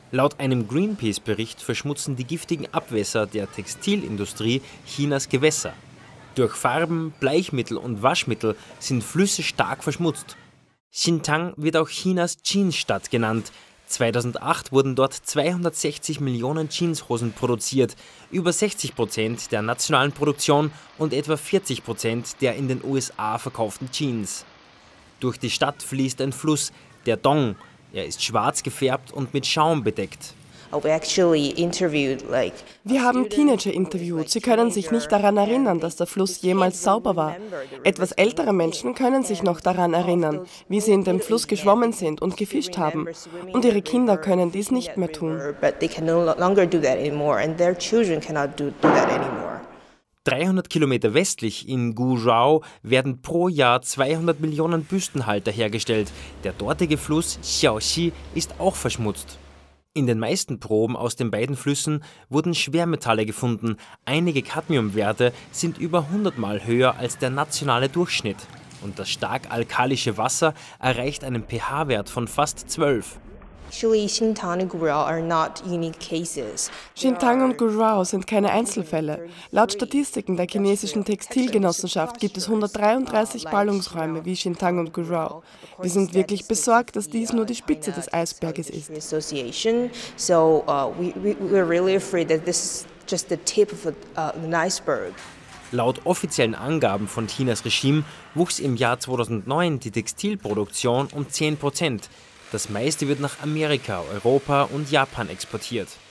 Laut einem Greenpeace-Bericht verschmutzen die giftigen Abwässer der Textilindustrie Chinas Gewässer. Durch Farben, Bleichmittel und Waschmittel sind Flüsse stark verschmutzt. Xintang wird auch Chinas Jeansstadt genannt. 2008 wurden dort 260 Millionen Jeanshosen produziert, über 60% der nationalen Produktion und etwa 40% der in den USA verkauften Jeans. Durch die Stadt fließt ein Fluss, der Dong. Er ist schwarz gefärbt und mit Schaum bedeckt. Wir haben Teenager interviewt. Sie können sich nicht daran erinnern, dass der Fluss jemals sauber war. Etwas ältere Menschen können sich noch daran erinnern, wie sie in dem Fluss geschwommen sind und gefischt haben. Und ihre Kinder können dies nicht mehr tun. 300 Kilometer westlich in Guizhou werden pro Jahr 200 Millionen Büstenhalter hergestellt. Der dortige Fluss Xiaoxi ist auch verschmutzt. In den meisten Proben aus den beiden Flüssen wurden Schwermetalle gefunden. Einige Cadmiumwerte sind über 100-mal höher als der nationale Durchschnitt. Und das stark alkalische Wasser erreicht einen pH-Wert von fast 12. Xintang und Guizhou sind keine Einzelfälle. Laut Statistiken der chinesischen Textilgenossenschaft gibt es 133 Ballungsräume wie Xintang und Guizhou. Wir sind wirklich besorgt, dass dies nur die Spitze des Eisberges ist. Laut offiziellen Angaben von Chinas Regime wuchs im Jahr 2009 die Textilproduktion um 10%. Das meiste wird nach Amerika, Europa und Japan exportiert.